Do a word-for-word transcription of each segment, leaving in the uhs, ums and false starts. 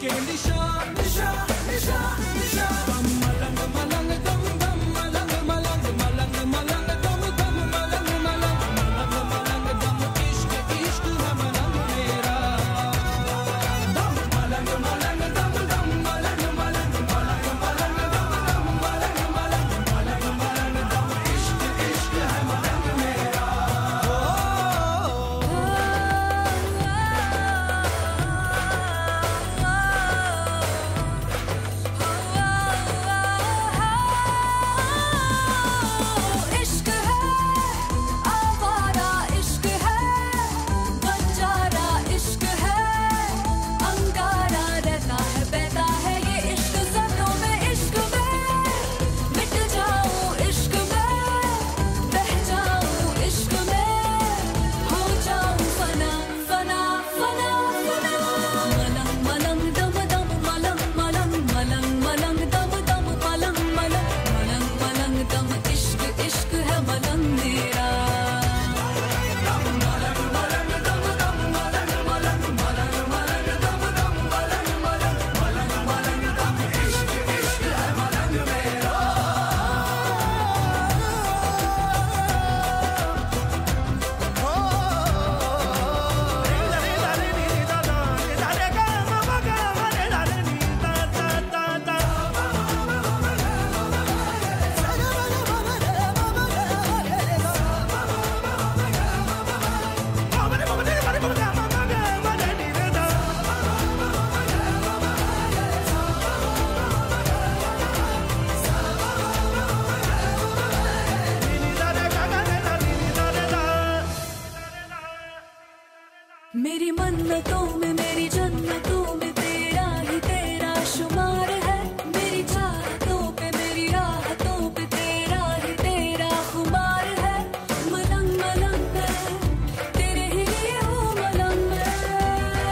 मेरी मन्नतों में मेरी जन्नतों में तेरा ही तेरा शुमार है। मेरी चाहतों पे मेरी राहतों पे तेरा ही तेरा खुमार है। मलंग मलंग मैं तेरे ही लिए हूँ मलंग मैं।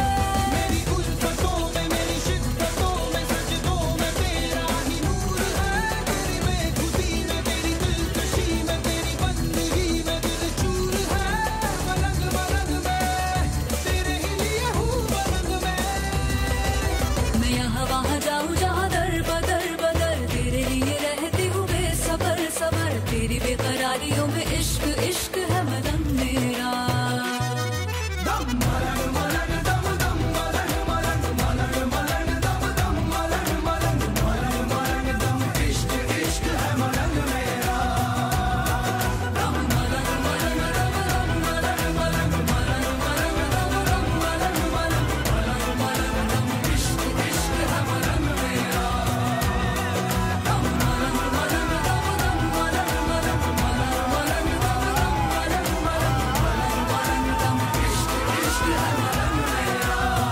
मेरी उल्फतों में मेरी शिद्दतों में सजदों में तेरा ही नूर है। तेरी बेखुदी में तेरी दिलकशी में तेरी बंदगी में दिल चूर है। मलंग मलंग मैं तेरे ही लिए हूँ मलंग मैं। मैं यहाँ वहाँ जाऊँ जहाँ दर बदर बदर तेरे लिए रहती हूँ बेसबर सबर। तेरी बेकरारियों में इश्क इश्क है मलंग मेरा। दम मलंग मलंग दम दम मलंग मलंग मलंग मलंग दम दम मलंग मलंग मलंग मलंग दम इश्क इश्क है मलंग मेरा। दम मलंग मलंग दम दम मलंग मलंग मलंग मलंग दम दम मलंग मलंग मलंग मलंग दम इश्क इश्क है मलंग मेरा। दम मलंग मलंग दम दम मलंग मलंग मलंग मलंग दम दम मलंग मलंग मलंग मलंग दम इश्क इश्क है मलंग मेरा।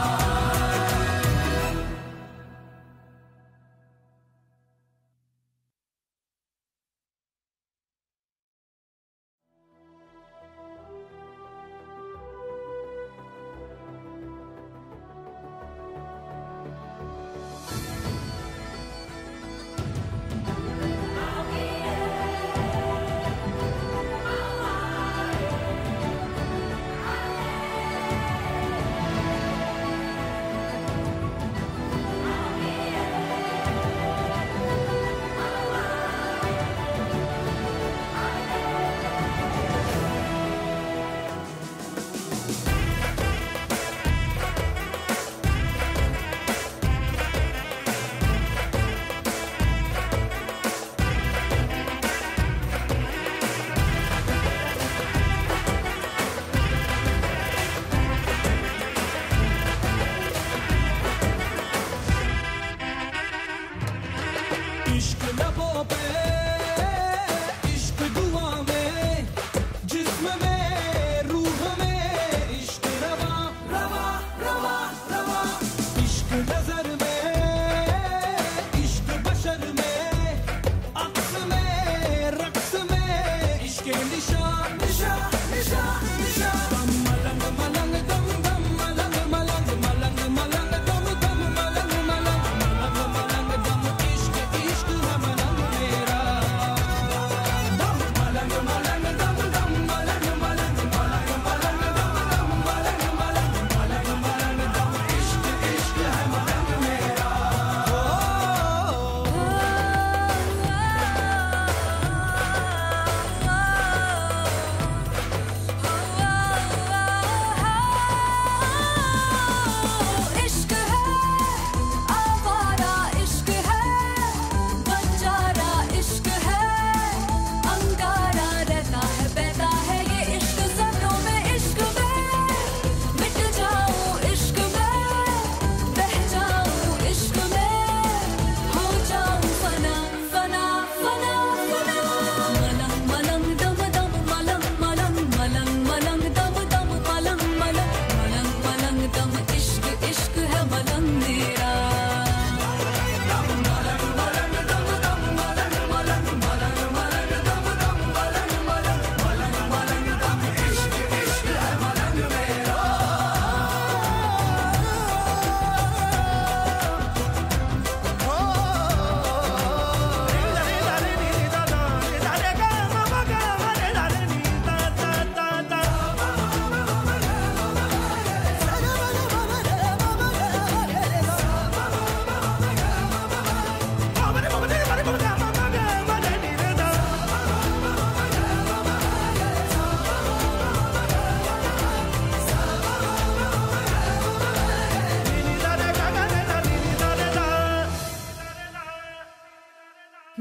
इश्क लबों पे इश्क दुआ में जिस्म में रूह में इश्क रवा रवा रवा रवा। इश्क नजर में इश्क बशर में अक्स में रक्स में इश्क निशा निशा निशा निशा। दम मलंग मलंग दम दम मलंग मलंग मलंग मलंग दम दम मलंग मलंग मलंग मलंग दम इश्क इश्क है मलंग मेरा। दम मलंग मलंग दम दम मलंग मलंग मलंग मलंग दम दम मलंग मलंग मलंग मलंग दम इश्क इश्क है मलंग मेरा।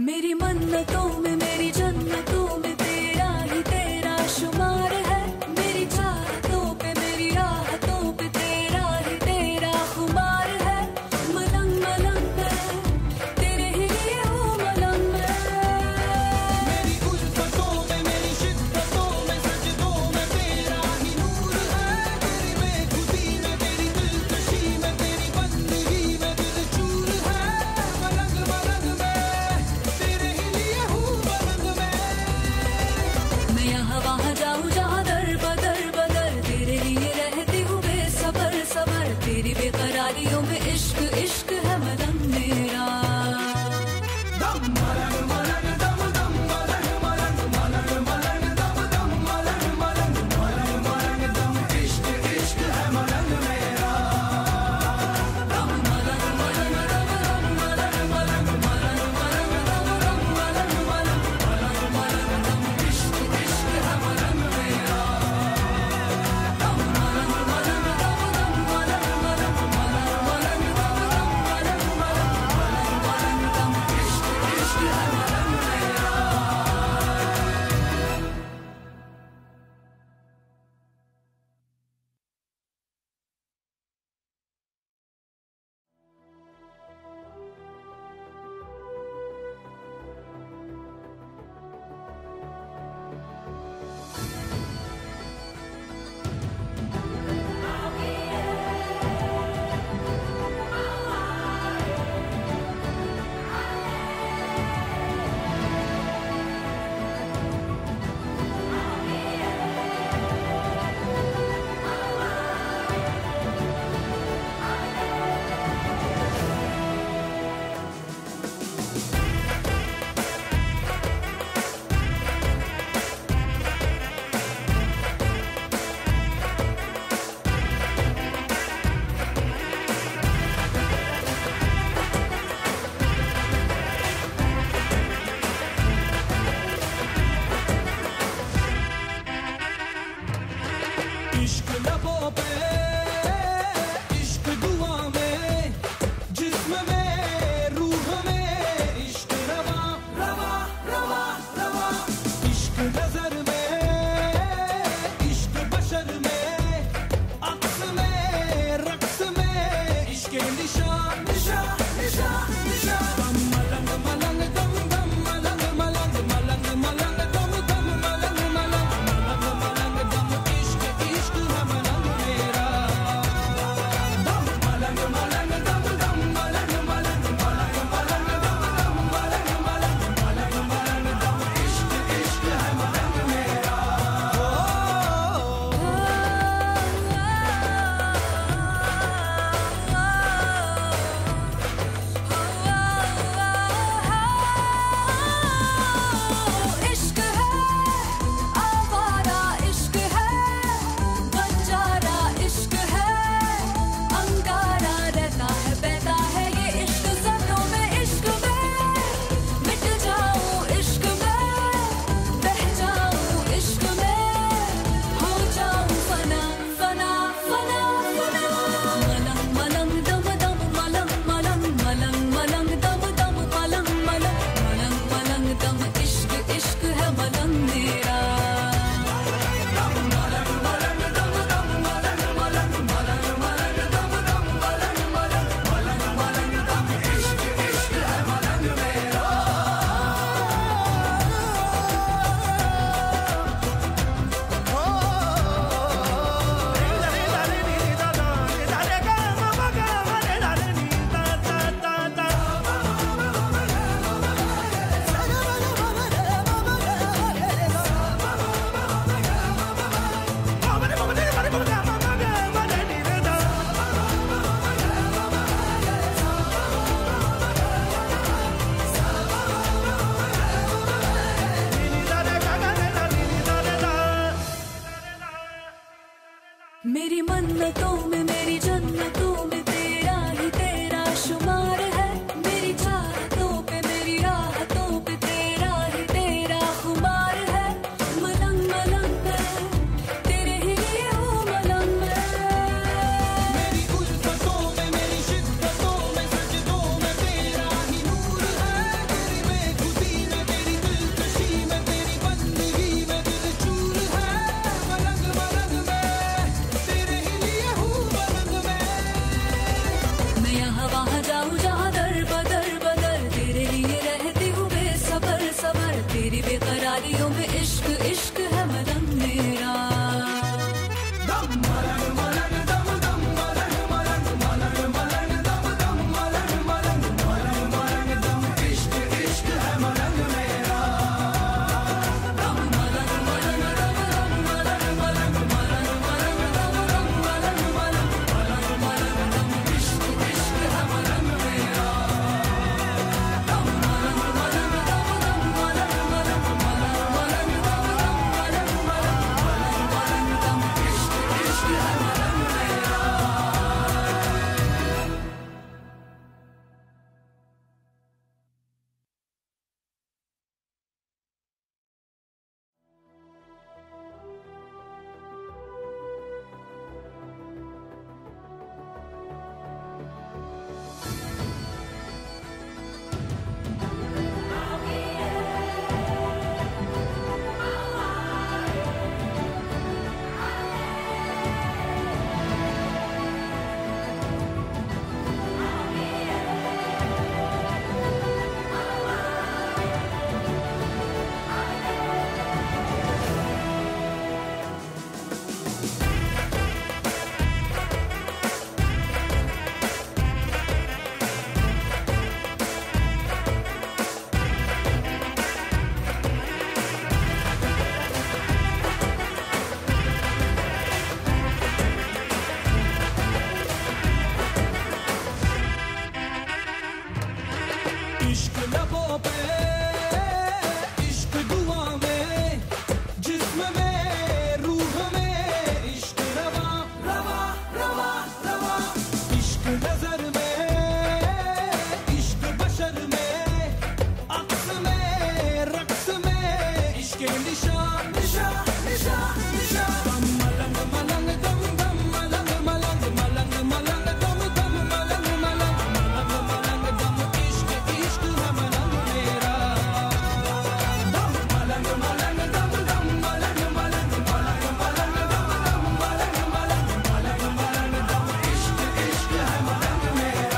मेरी मन्नतों में मेरी जन्नतों में तेरा ही तेरा शुमार है। मेरी चाहतों पे मेरी राहतों पे तेरा ही तेरा खुमार है। मलंग मलंग मैं तेरे ही लिए हूँ मलंग मैं। मेरी उल्फतों में मेरी शिद्दतों में सजदों में तेरा ही नूर है। तेरी बेखुदी में तेरी दिलकशी में तेरी बंदगी में दिल चूर है। मलंग मलंग मैं तेरे ही लिए हूँ मलंग मैं। मैं यहाँ वहाँ जाऊँ जहाँ दर बदर बदर तेरे लिए रहती हूँ बेसबर सबर। तेरी बेकरारियों में इश्क इश्क है मलंग मेरा। दम मलंग मलंग दम दम मलंग मलंग मलंग मलंग दम दम मलंग मलंग मलंग मलंग दम इश्क इश्क है मलंग मेरा। दम मलंग मलंग दम दम मलंग मलंग मलंग मलंग दम दम मलंग मलंग मलंग मलंग दम इश्क इश्क है मलंग मेरा। दम मलंग मलंग दम दम मलंग मलंग मलंग मलंग दम दम मलंग मलंग मलंग मलंग दम इश्क इश्क है मलंग मेरा। इश्क लबों पे इश्क दुआ में जिस्म में रूह में इश्क रवा रवा रवा रवा। इश्क नजर में इश्क बशर में अक्स में रक्स में इश्क निशा निशा निशा निशा। दम मलंग मलंग दम दम मलंग मलंग मलंग मलंग दम दम मलंग मलंग मलंग मलंग दम इश्क इश्क है मलंग मेरा। दम मलंग मलंग दम दम मलंग मलंग मलंग मलंग दम दम मलंग मलंग मलंग मलंग दम इश्क इश्क है मलंग मेरा। Oh इश्क लबों पे इश्क दुआ में जिस्म में रूह में इश्क रवा रवा रवा रवा इश्क नजर में इश्क बशर में अक्स में रक्स में इश्क निशा निशा निशा निशा दम मलंग मलंग दम दम मलंग मलंग मलंग मलंग दम दम मलंग मलंग मलंग मलंग दम इश्क इश्क है मलंग मेरा दम मलंग मलंग दम दम मलंग मलंग मलंग मलंग दम दम मलंग मलंग मलंग मलंग दम इश्क इश्क है मलंग मेरा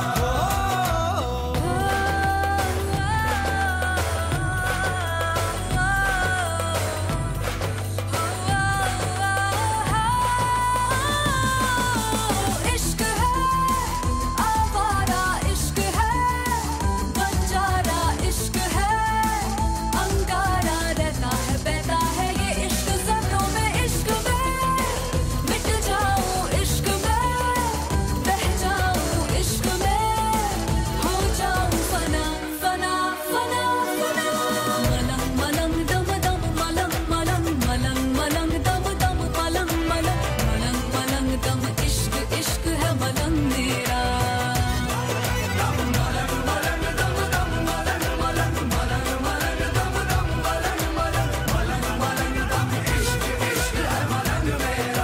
इश्क है आवारा इश्क है बंजारा इश्क है अंगारा रहता है बहता है ये इश्क सपनों में इश्क में मिट जाऊं इश्क में बह जाऊं इश्क में हो जाऊं फना फना फना फना मलंग मलंग दम दम मलंग मलंग मलंग मलंग दम दम मलंग मलंग मलंग मलंग दम इश्क इश्क है मलंग मेरा दम मलंग मलंग दम दम मलंग मलंग मलंग मलंग दम दम मलंग मलंग मलंग मलंग दम इश्क इश्क है मलंग मेरा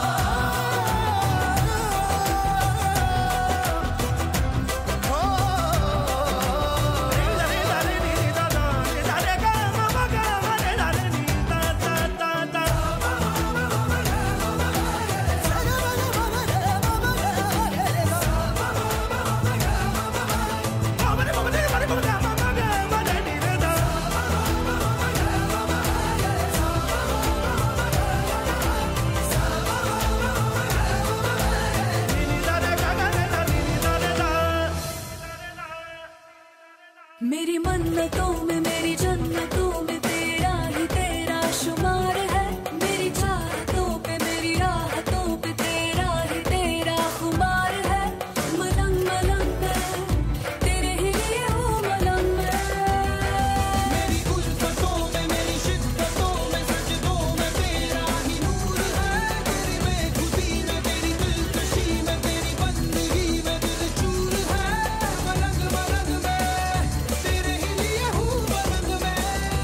मेरी मन्नतों में मेरी जन्नतों में तेरा ही तेरा शुमार है मेरी चाहतों पे मेरी राहतों पे तेरा ही तेरा खुमार है मलंग मलंग मैं तेरे ही लिए हूँ मलंग मैं मेरी उल्फतों में मेरी शिद्दतों में सजदों में तेरा ही नूर है तेरी बेखुदी में तेरी दिलकशी में तेरी बंदगी में दिल चूर है मलंग मलंग मैं तेरे ही लिए हूँ मलंग मैं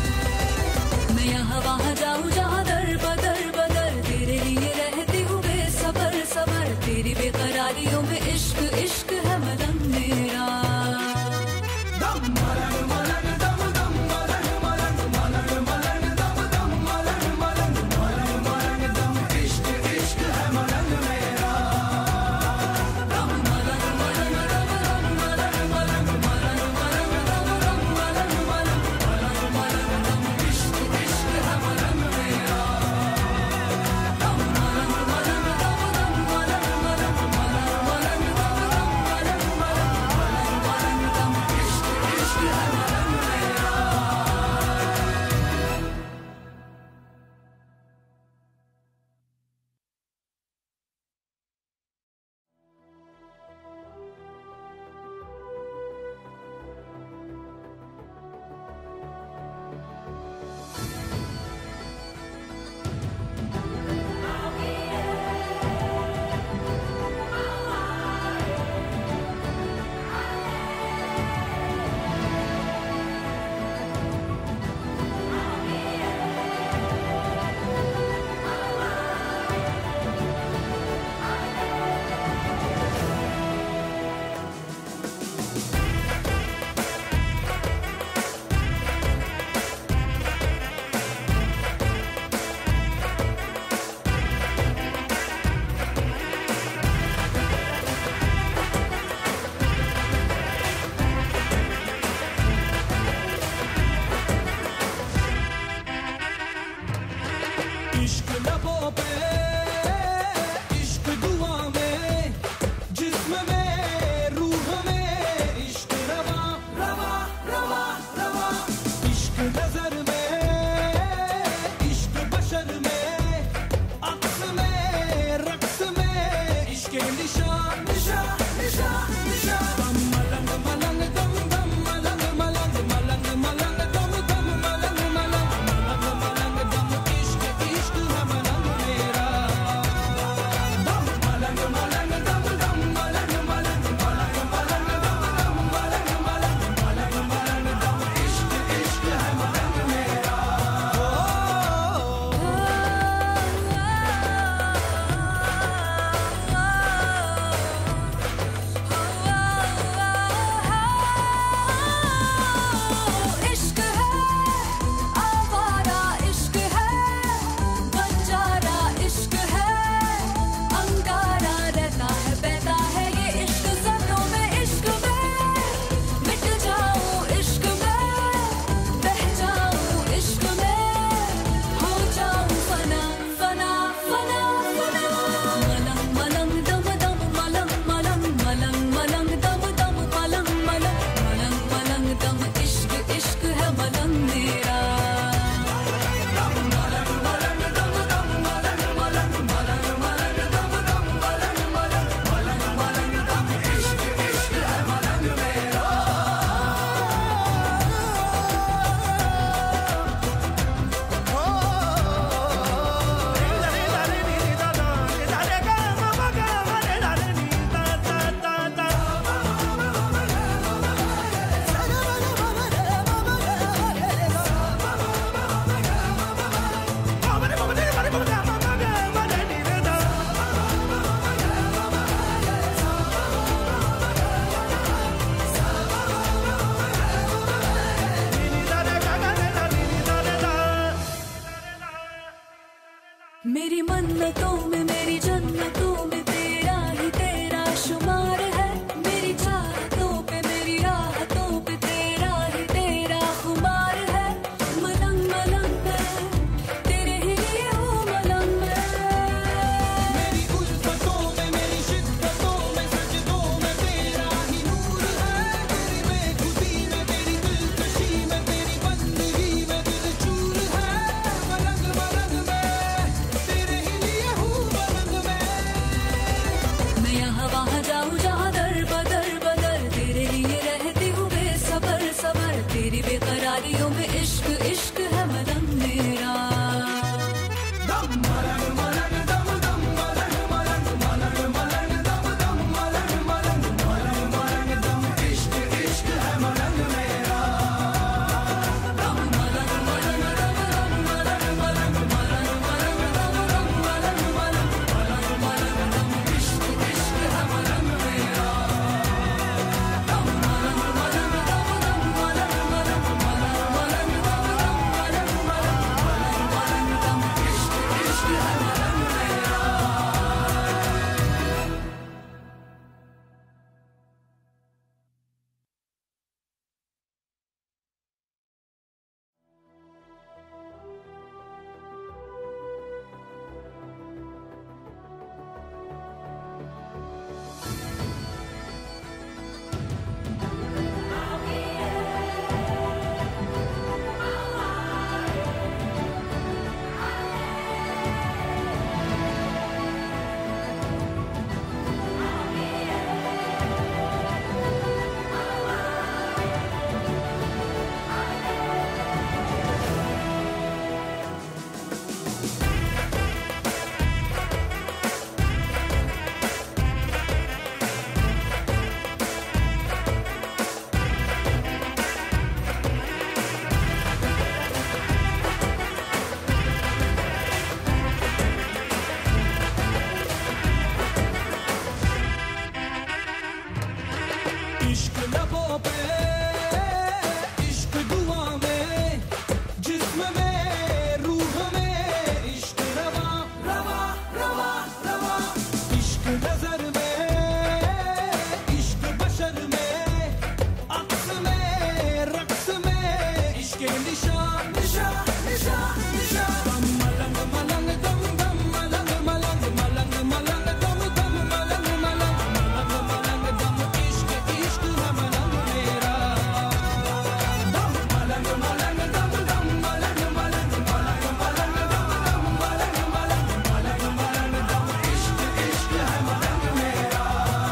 लबों पे इश्क दुआ में जिस्म में रूह में इश्क रवा रवा रवा रवा इश्क नजर में इश्क बशर में अक्स में रक्स में इश्क निशान निशान निशान निशान मलंग मलंग दम दम मलंग मलंग मलंग मलंग दम दम मलंग मलंग मलंग मलंग दम इश्क इश्क है मलंग मेरा दम मलंग मलंग दम दम मलंग मलंग मलंग मलंग दम दम मलंग मलंग मलंग मलंग दम इश्क इश्क है मलंग मेरा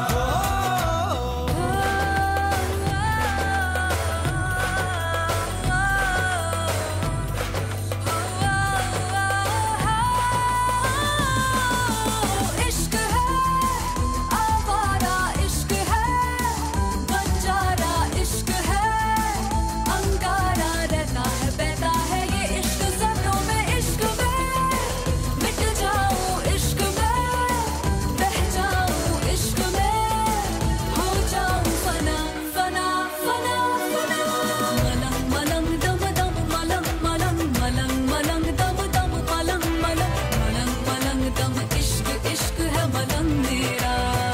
इश्क है आवारा इश्क है बंजारा इश्क है अंगारा रहता है बहता है ये इश्क सपनों में इश्क में मिट जाऊं इश्क में बह जाऊं इश्क में हो जाऊं फना फना फना फना मलंग मलंग दम दम मलंग मलंग मलंग मलंग दम दम मलंग मलंग मलंग मलंग दम इश्क इश्क है मलंग मेरा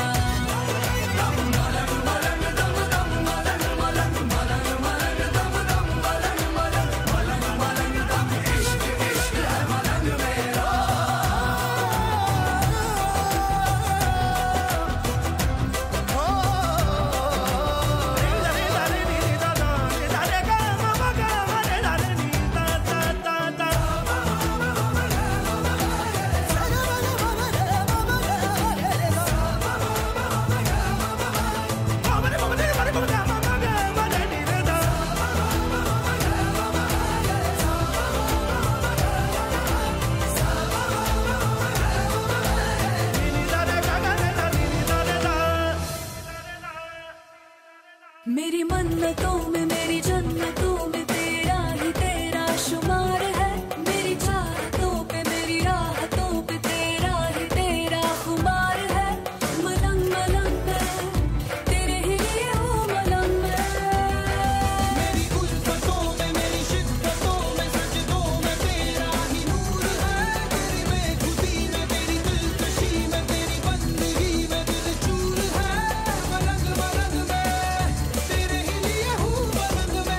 मलंग मलंग दम दम मलंग मलंग मलंग मलंग दम दम मलंग मलंग मलंग मलंग दम इश्क इश्क है मलंग मेरा मेरी मन्नतों में मेरी जन्नतों में तेरा ही तेरा शुमार है मेरी चाहतों पे मेरी राहतों पे तेरा ही तेरा खुमार है मलंग मलंग मैं तेरे ही लिए हूँ मलंग मैं मेरी उल्फतों में मेरी शिद्दतों में सजदों में तेरा ही नूर है तेरी बेखुदी में तेरी दिलकशी में तेरी बंदगी में दिल चूर है मलंग मलंग में तेरे ही लिए हूँ मलंग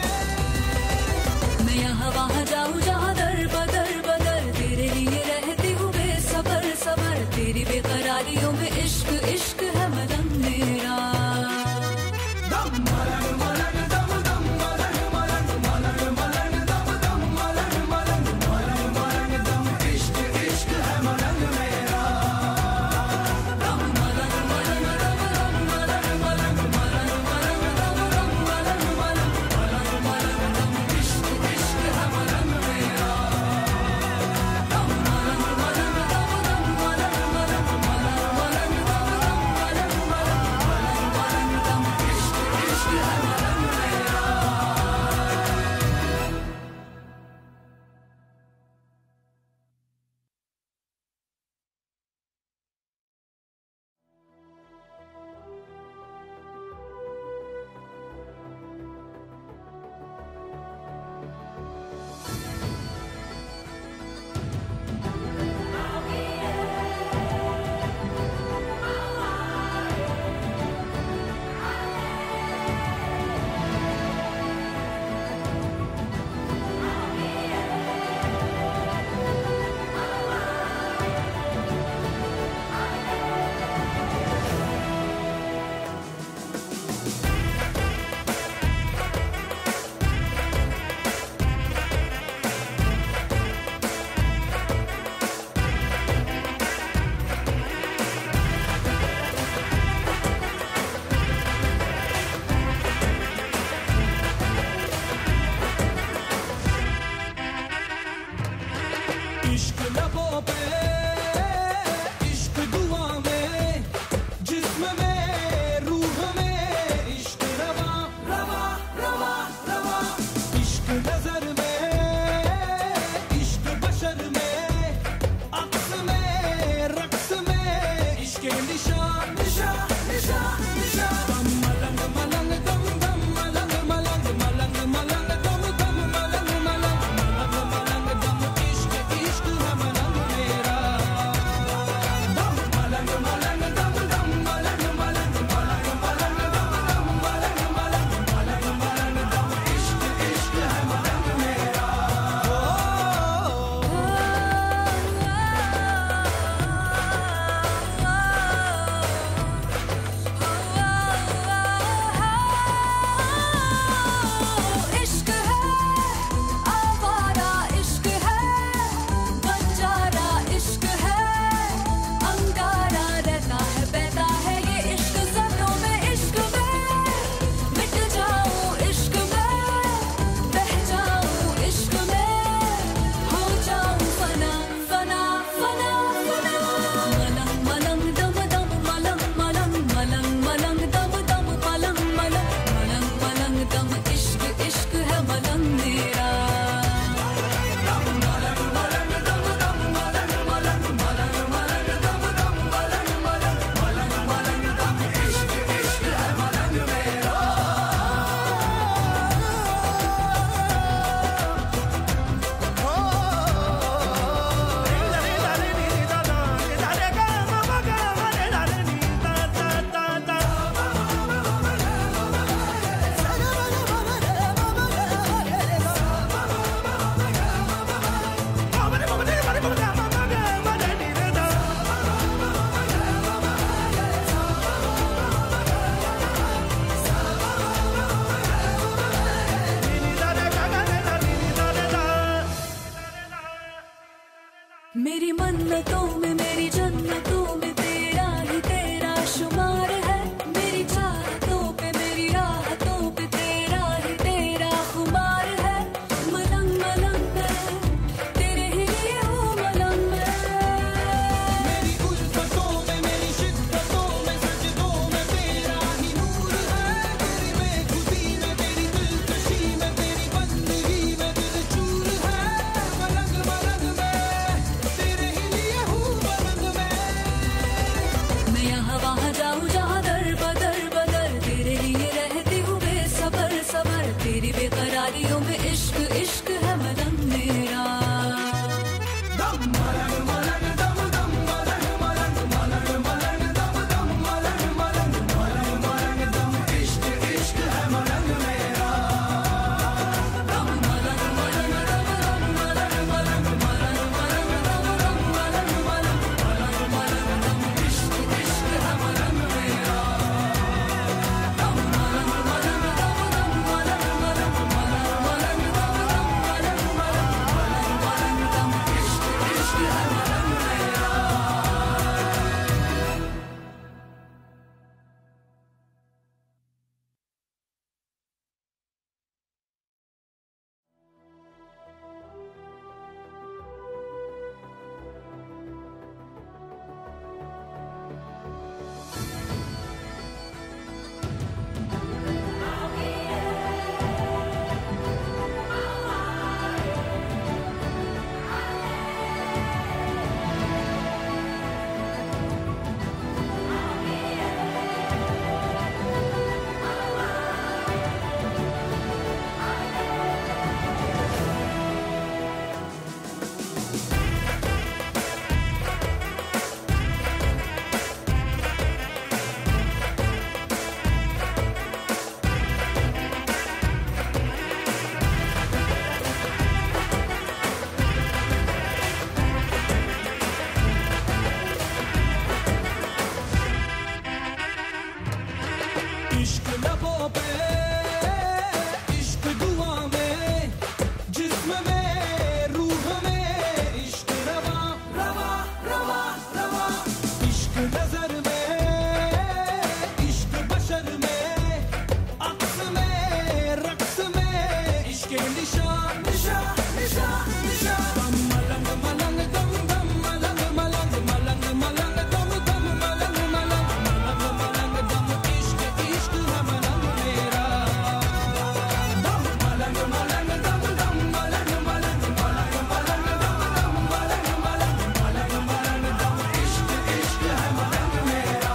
इश्क निशा निशा निशा निशा दम मलंग मलंग दम दम मलंग मलंग मलंग मलंग दम दम मलंग मलंग मलंग मलंग दम इश्क इश्क है मलंग मेरा दम मलंग मलंग दम दम मलंग मलंग मलंग मलंग दम दम मलंग मलंग मलंग मलंग दम इश्क इश्क है मलंग मेरा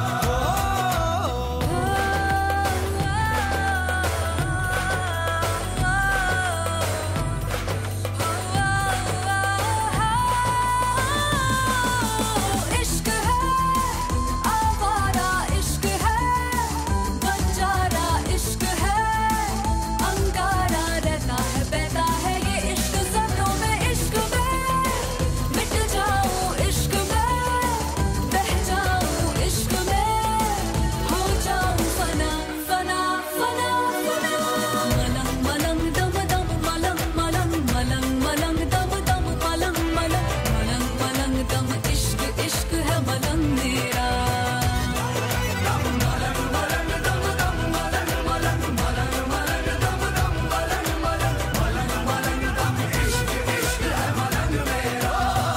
इश्क है आवारा इश्क है बंजारा इश्क है अंगारा रहता है बहता है ये इश्क सपनों में इश्क में मिट जाऊं इश्क में बह जाऊं इश्क में हो जाऊं फना फना फना फना मलंग मलंग दम दम मलंग मलंग मलंग मलंग दम दम मलंग मलंग मलंग मलंग दम इश्क इश्क है मलंग मेरा दम मलंग मलंग दम दम मलंग मलंग मलंग मलंग दम दम मलंग मलंग मलंग मलंग दम इश्क इश्क है मलंग मेरा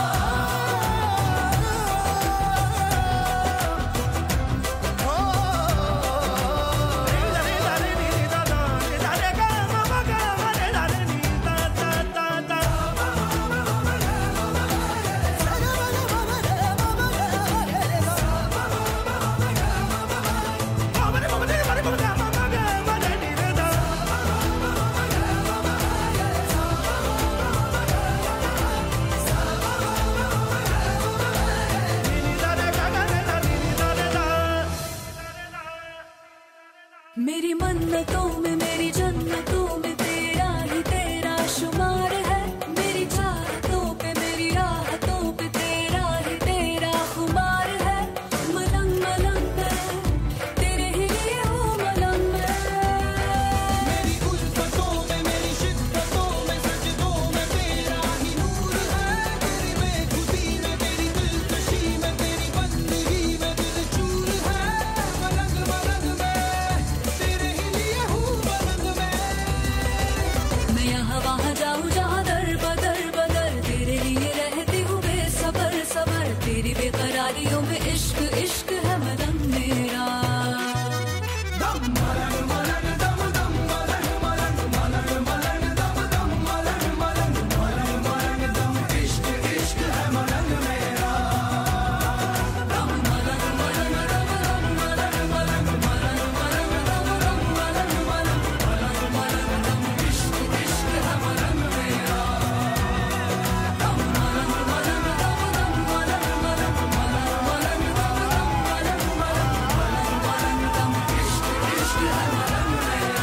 मेरी मन्नतों में मेरी जन्नतों में तेरा ही तेरा शुमार है मेरी चाहतों पे मेरी राहतों पे तेरा ही तेरा खुमार है मलंग मलंग मैं तेरे ही लिए हूँ मलंग मैं मेरी उल्फतों में मेरी शिद्दतों में सजदों में तेरा ही नूर है तेरी बेखुदी में तेरी दिलकशी में तेरी बंदगी में दिल चूर है मलंग मलंग मैं तेरे ही लिए हूँ मलंग मैं मैं यहाँ वहाँ जाऊँ जहाँ दर बदर बदर तेरे लिए रहती हूँ बेसबर सबर तेरी बेकरारियों में इश्क इश्क है मलंग मेरा दम मलंग मलंग दम दम मलंग मलंग मलंग मलंग दम दम मलंग मलंग मलंग मलंग दम इश्क इश्क है मलंग मेरा दम मलंग मलंग दम दम मलंग मलंग मलंग मलंग दम दम मलंग मलंग मलंग मलंग दम इश्क इश्क है मलंग मेरा दम मलंग मलंग दम दम मलंग मलंग मलंग मलंग दम दम मलंग मलंग मलंग मलंग दम इश्क इश्क है मलंग मेरा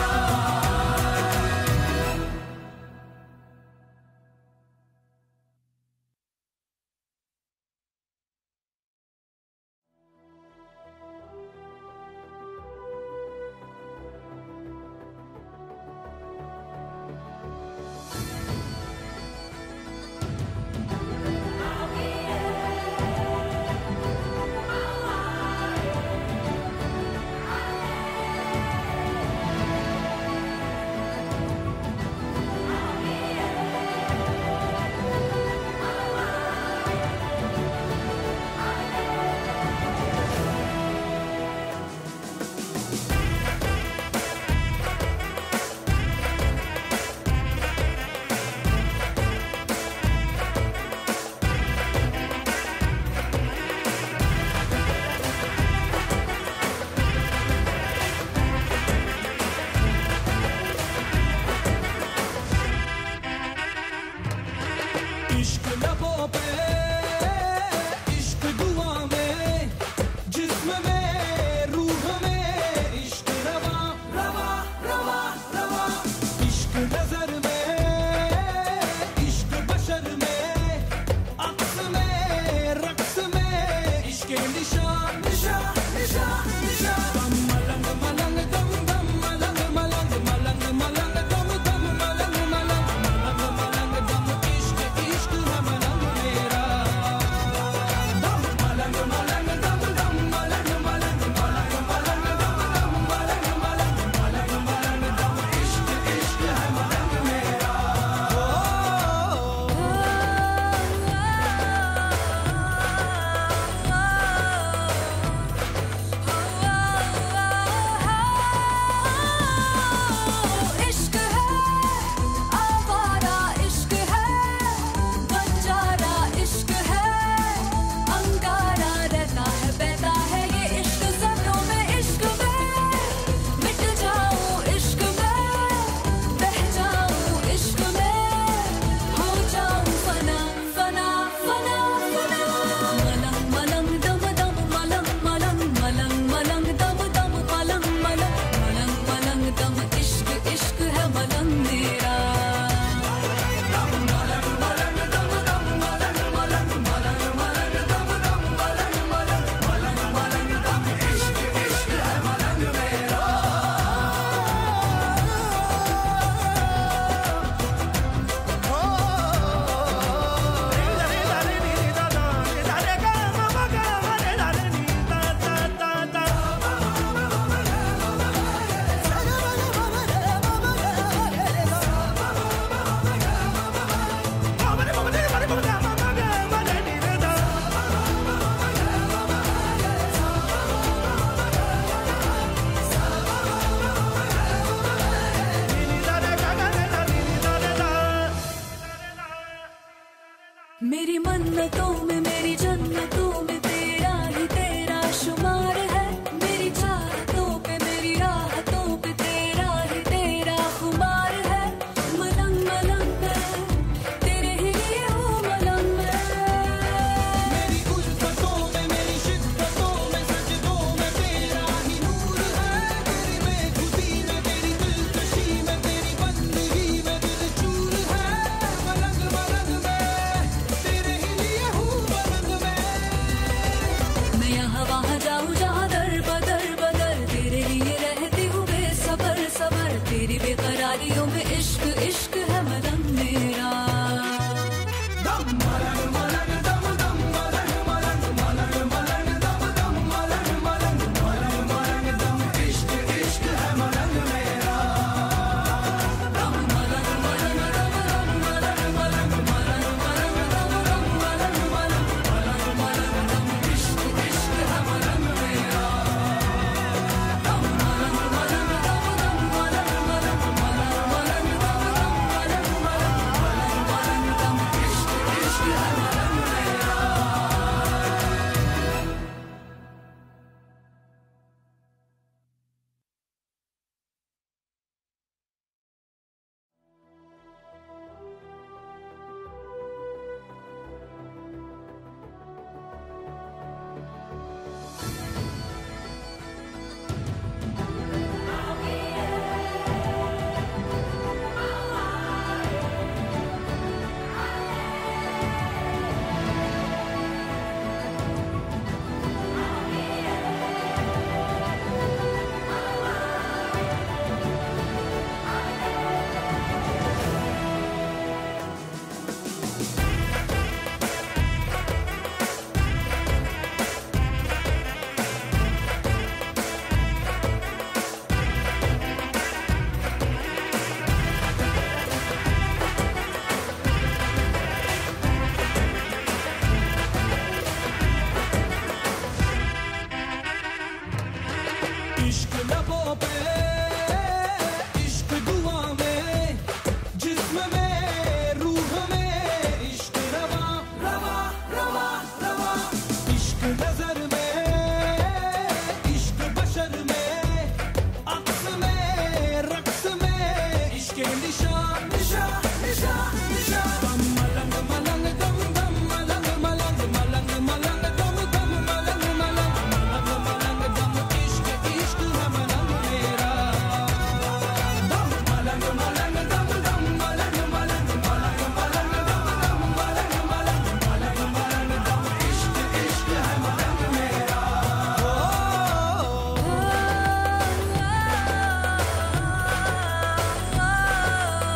इश्क लबों पे इश्क दुआ में जिस्म में रूह में इश्क रवा रवा रवा रवा इश्क नजर में इश्क बशर में अक्स में रक्स में इश्क निशा निशा निशा निशा दम मलंग मलंग दम दम मलंग मलंग मलंग मलंग दम दम मलंग मलंग मलंग मलंग दम इश्क इश्क है मलंग मेरा दम मलंग मलंग दम दम मलंग मलंग मलंग मलंग दम दम मलंग मलंग मलंग मलंग दम इश्क इश्क है मलंग मोहब्बतों में मेरी जन्नतों में तेरा ही तेरा शुमार है, मेरी चाहतों पे मेरी राहतों पे तेरा ही तेरा खुमार है। मलंग मलंग मैं तेरे ही लिए हूँ मलंग मैं। मेरी उल्फतों में मेरी शिद्दतों में सजदों में तेरा ही नूर है, तेरी बेखुदी में तेरी दिलकशी में तेरी बंदगी में दिल चूर है। मलंग मलंग मैं तेरे ही लिए हूँ मलंग मैं। मैं यहाँ वहाँ जाऊँ जहाँ दर बदर बदर तेरे लिए रहती हूँ बेसबर सबर, तेरी बेकरारियों में इश्क इश्क है मलंग मेरा। दम मलंग मलंग दम दम मलंग मलंग मलंग मलंग दम दम मलंग मलंग मलंग मलंग दम इश्क इश्क है मलंग मेरा। दम मलंग मलंग दम दम मलंग मलंग मलंग मलंग दम दम मलंग मलंग मलंग मलंग दम इश्क इश्क है मलंग मेरा। दम मलंग मलंग दम दम मलंग मलंग मलंग मलंग दम दम मलंग मलंग मलंग मलंग दम इश्क इश्क है मलंग मेरा। इश्क लबों पे इश्क दुआ में जिस्म में रूह में इश्क रवा रवा रवा रवा। इश्क नजर में इश्क बशर में अक्स में रक्स में इश्क निशा निशा निशा निशा। दम मलंग मलंग दम दम मलंग मलंग मलंग मलंग दम दम मलंग मलंग मलंग मलंग दम इश्क इश्क है मलंग मेरा। दम मलंग मलंग दम दम मलंग मलंग मलंग मलंग दम दम मलंग मलंग मलंग मलंग दम इश्क इश्क है मलंग मेरा। आ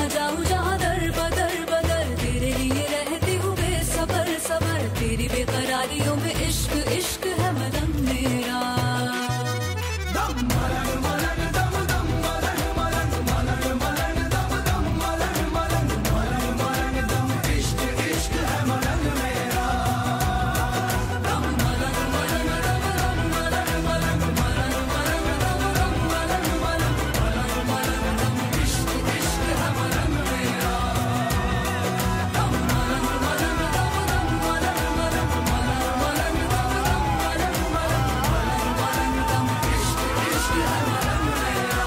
वहाँ जाऊँ जहाँ दर बदर बदर, तेरे लिए रहती हूँ बेसबर सबर, तेरी बेकरारियों में इश्क इश्क है मलंग मेरा। दम मलंग मलंग दम दम मलंग मलंग मलंग मलंग दम दम मलंग मलंग मलंग मलंग दम इश्क इश्क है मलंग मेरा। दम मलंग मलंग दम दम मलंग मलंग मलंग मलंग दम दम मलंग मलंग मलंग मलंग दम इश्क इश्क है मलंग मेरा। दम मलंग मलंग दम दम मलंग मलंग मलंग मलंग दम दम मलंग मलंग मलंग मलंग दम इश्क इश्क है मलंग मेरा।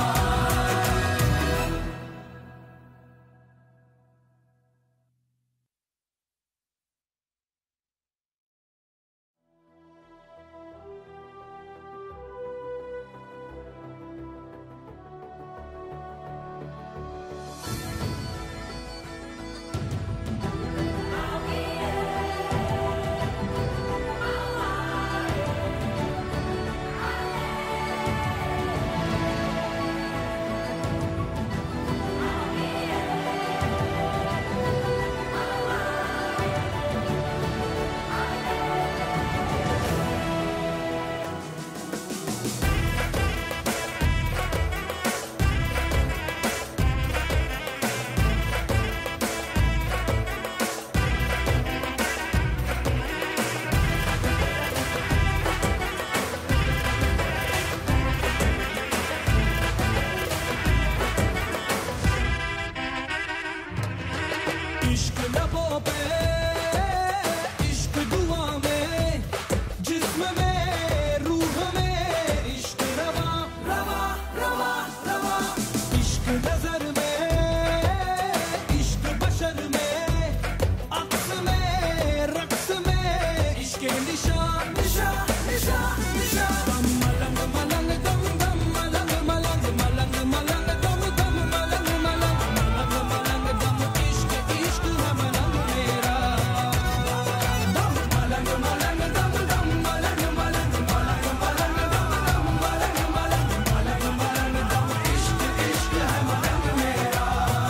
इश्क लबों पे इश्क दुआ में, जिस्म में रूह में इश्क रवा रवा रवा रवा। इश्क नजर में इश्क बशर में, अक्स में रक्स में इश्क निशा निशा निशा निशा। दम मलंग मलंग दम दम मलंग मलंग मलंग मलंग दम दम मलंग मलंग मलंग मलंग दम इश्क इश्क है मलंग मेरा। दम मलंग मलंग दम दम मलंग मलंग मलंग मलंग दम दम मलंग मलंग मलंग मलंग दम इश्क इश्क है मलंग मेरा।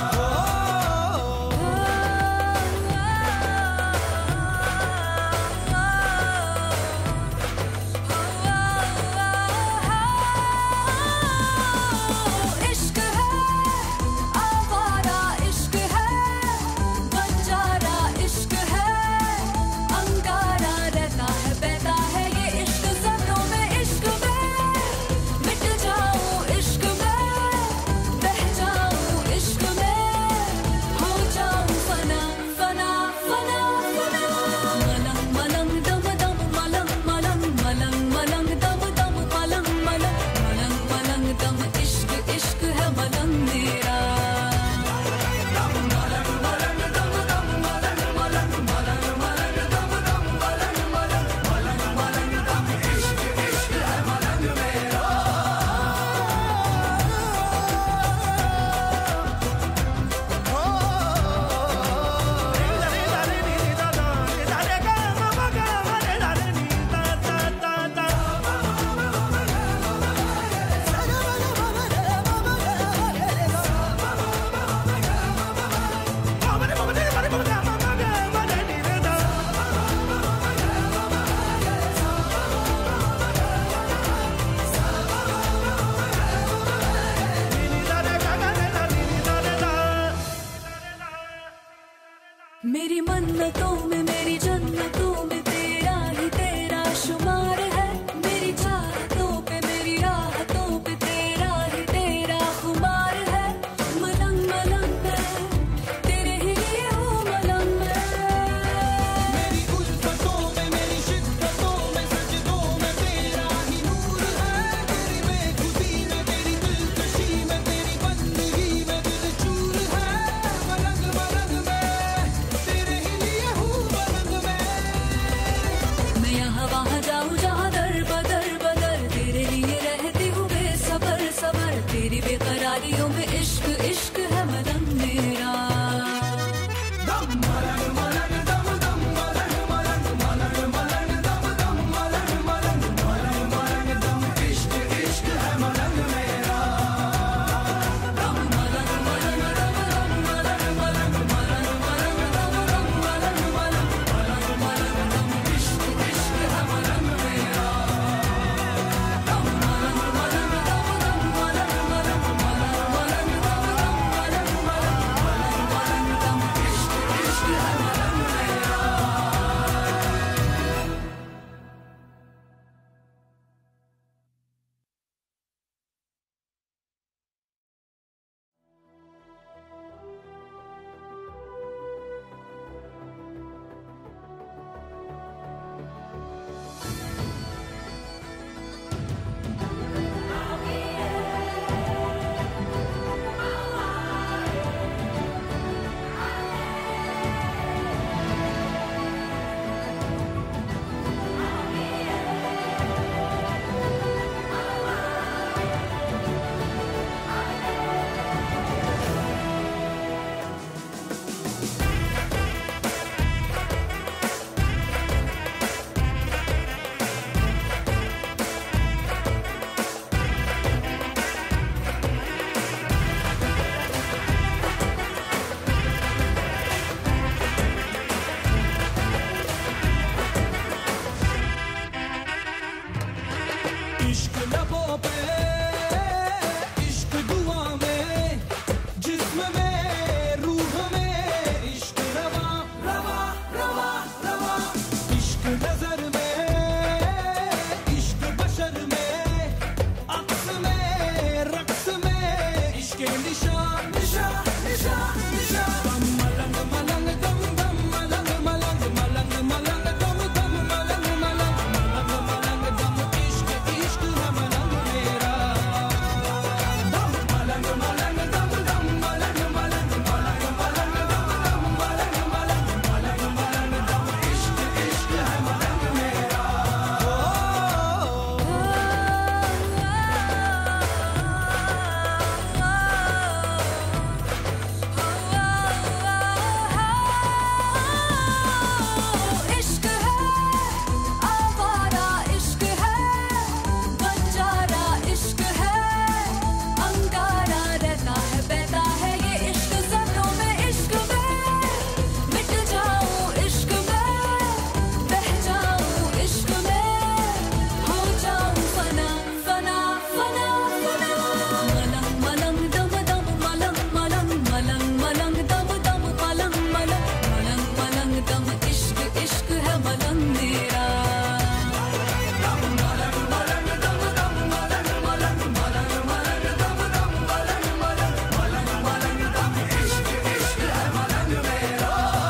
इश्क है आवारा, इश्क है बंजारा, इश्क है अंगारा, रहता है बहता है ये इश्क सदियों में, इश्क में मिट जाऊं, इश्क में बह जाऊं, इश्क में हो जाऊं फना फना फना फना। मलंग मलंग दम दम मलंग मलंग मलंग मलंग दम दम मलंग मलंग मलंग मलंग दम इश्क इश्क है मलंग मेरा। दम मलंग मलंग दम दम मलंग मलंग मलंग मलंग दम दम मलंग मलंग मलंग मलंग दम इश्क इश्क है मलंग मेरा। मेरी मन्नतों में मेरी जन्नतों में तेरा ही तेरा शुमार है, मेरी चाहतों पे मेरी राहतों पे तेरा ही तेरा खुमार है। मलंग मलंग मैं तेरे ही लिए हूँ मलंग मैं। मेरी उल्फतों में मेरी शिद्दतों में सजदों में तेरा ही नूर है, तेरी बेखुदी में तेरी दिलकशी में तेरी बंदगी में दिल चूर है। मलंग मलंग मैं तेरे ही लिए हूँ मलंग मैं। मैं यहाँ वहाँ जाऊँ जहाँ दर बदर बदर, तेरे लिए रहती हूँ बेसबर सबर, तेरी बेकरारियों में इश्क इश्क है मलंग मेरा। दम मलंग मलंग दम दम मलंग मलंग मलंग मलंग दम दम मलंग मलंग मलंग मलंग दम इश्क इश्क है मलंग मेरा। दम मलंग मलंग दम दम निशा निशा निशा निशा दम मलंग मलंग दम दम मलंग मलंग मलंग मलंग दम दम मलंग मलंग मलंग मलंग दम इश्क इश्क है मलंग मेरा दम मलंग मलंग दम दम मलंग मलंग मलंग मलंग दम दम मलंग मलंग मलंग मलंग दम इश्क इश्क है मलंग मेरा इश्क है आवारा इश्क है बंजारा इश्क है अंगारा रहता है बहता है ये इश्क ज़र्रों में इश्क में मिट जाऊं इश्क में बह जाऊं इश्क में हो जाऊं फना फना फना फना मलंग मलंग दम दम मलंग मलंग मलंग मलंग दम दम मलंग मलंग मलंग मलंग दम इश्क इश्क है मलंग मेरा दम मलंग मलंग दम दम मलंग मलंग मलंग मलंग दम दम मलंग मलंग मलंग मलंग दम इश्क इश्क है मलंग मेरा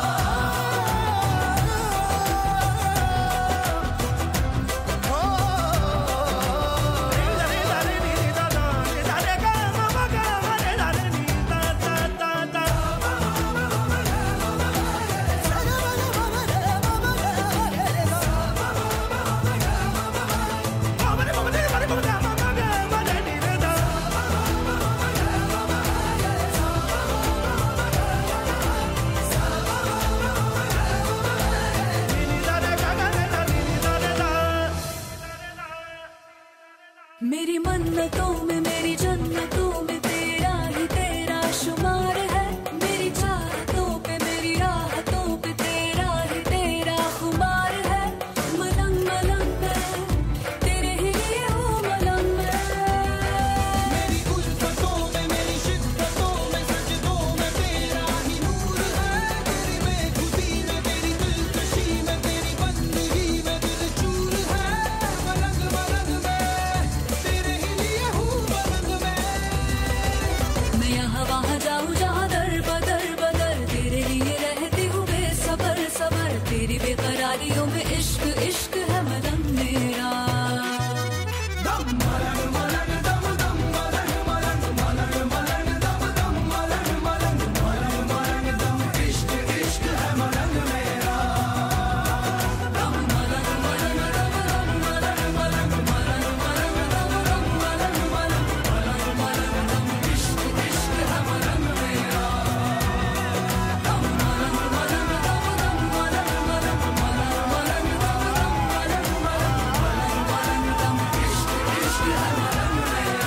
मेरी मन्नतों में मेरी जन्नतों में तेरा ही तेरा शुमार है मेरी चाहतों पे मेरी राहतों पे तेरा ही तेरा खुमार है मलंग मलंग मैं तेरे ही लिए हूँ मलंग मैं मेरी उल्फतों में मेरी शिद्दतों में सजदों में तेरा ही नूर है तेरी बेखुदी में तेरी दिलकशी में तेरी बंदगी में दिल चूर है मलंग मलंग मैं तेरे ही लिए हूँ मलंग मैं मैं यहाँ वहाँ जाऊँ जहाँ दर बदर बदर तेरे लिए रहती हूँ बेसबर सबर तेरी बेकरारियों में इश्क इश्क है मलंग मेरा दम मलंग मलंग दम दम मलंग मलंग मलंग मलंग दम दम मलंग मलंग मलंग मलंग दम इश्क इश्क है मलंग मेरा दम मलंग मलंग दम दम मलंग मलंग मलंग मलंग दम दम मलंग मलंग मलंग मलंग दम इश्क इश्क है मलंग मेरा दम मलंग मलंग दम दम मलंग मलंग मलंग मलंग दम दम मलंग मलंग मलंग मलंग दम इश्क इश्क है मलंग मेरा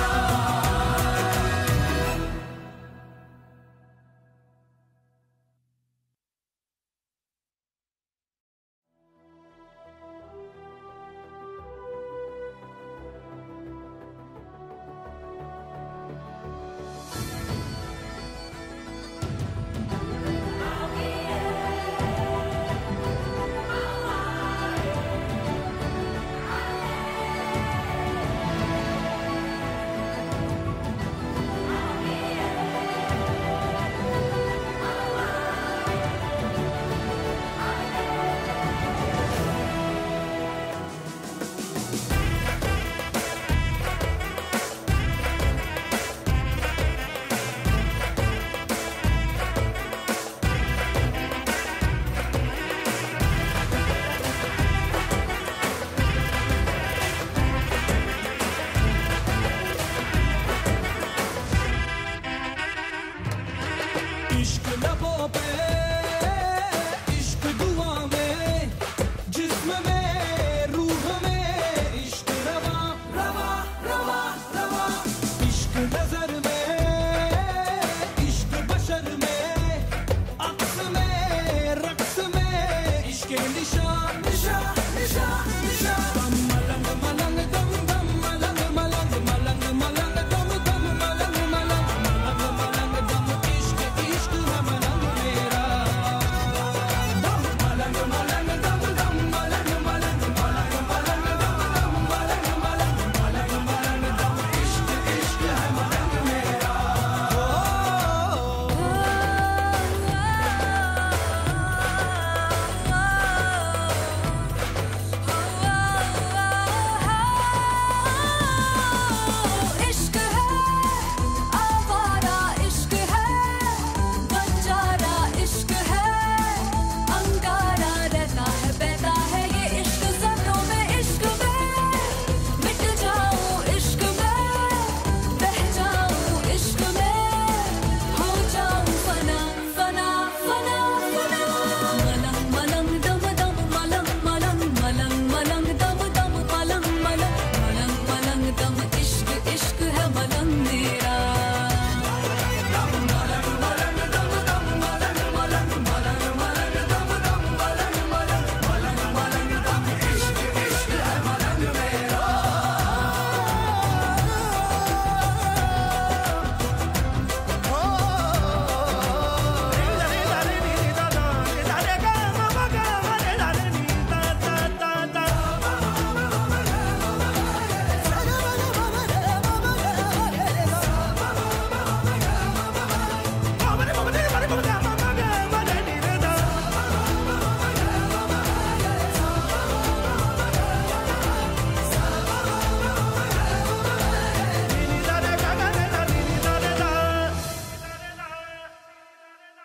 इश्क लबों पे इश्क दुआ में जिस्म में रूह में इश्क रवा रवा रवा रवा इश्क नजर में इश्क बशर में अक्स में रक्स में इश्क निशा निशा निशा निशा दम मलंग मलंग दम दम मलंग मलंग मलंग मलंग दम दम मलंग मलंग मलंग मलंग दम इश्क इश्क है मलंग मेरा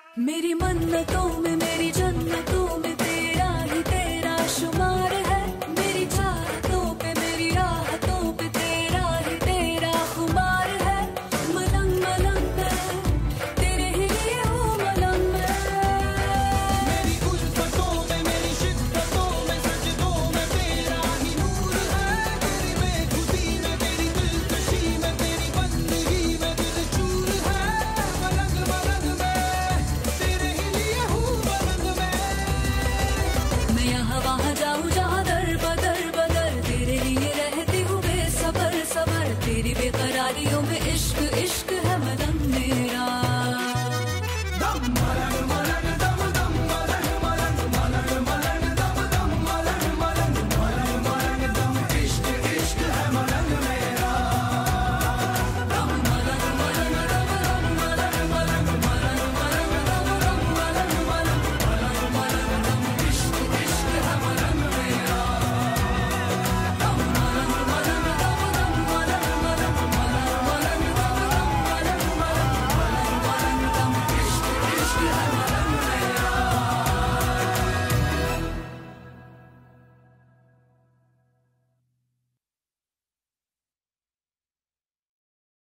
मेरी मन्नतों में मेरी जान